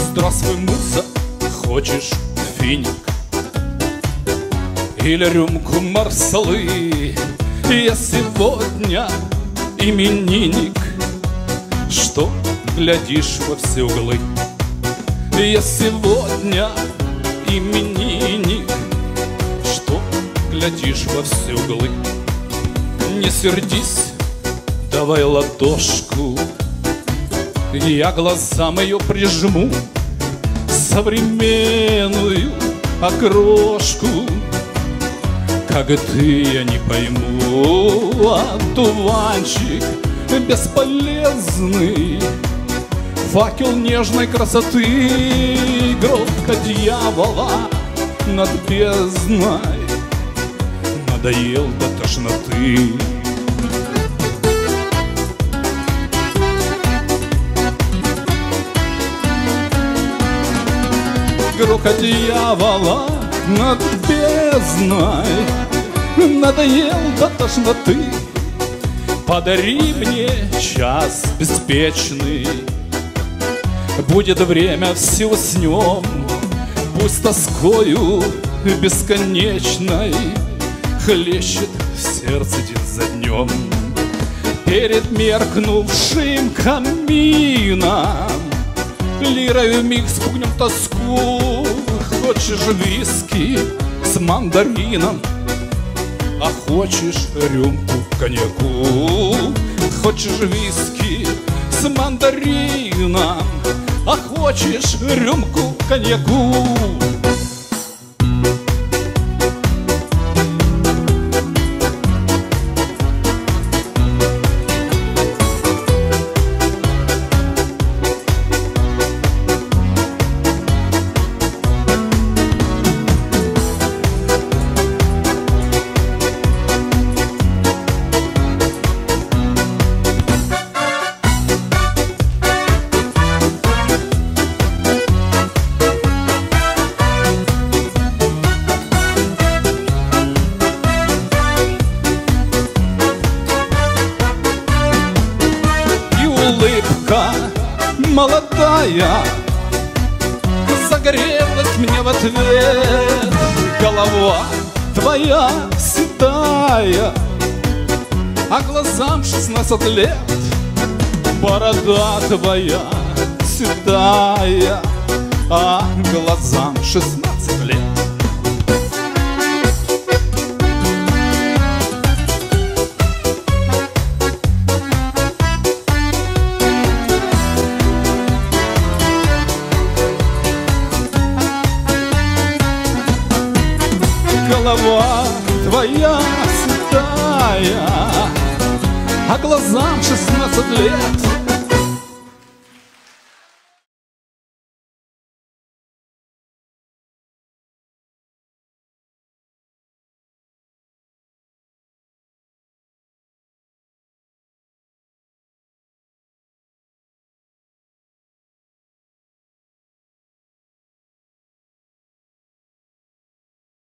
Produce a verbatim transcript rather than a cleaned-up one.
Здравствуй, муза, хочешь финик или рюмку марсалы? Я сегодня именинник, что глядишь во все углы. Я сегодня именинник, что глядишь во все углы. Не сердись, давай ладошку, я глазам ее прижму, современную окрошку. Как ты, я не пойму, одуванчик бесполезный, факел нежной красоты, громко дьявола над бездной надоел до тошноты. Грохот дьявола над бездной надоел до тошноты. Подари мне час беспечный, будет время, все уснем. Пусть тоскою бесконечной хлещет в сердце день за днем. Перед меркнувшим камином лирою миг спугнем тоску. Хочешь виски с мандарином, а хочешь рюмку коньяку. Хочешь виски с мандарином, а хочешь рюмку коньяку. Улыбка молодая загорелась мне в ответ. Голова твоя седая, а глазам шестнадцать лет. Борода твоя седая, а глазам шестнадцать лет. Голова твоя седая, а глазам шестнадцать лет.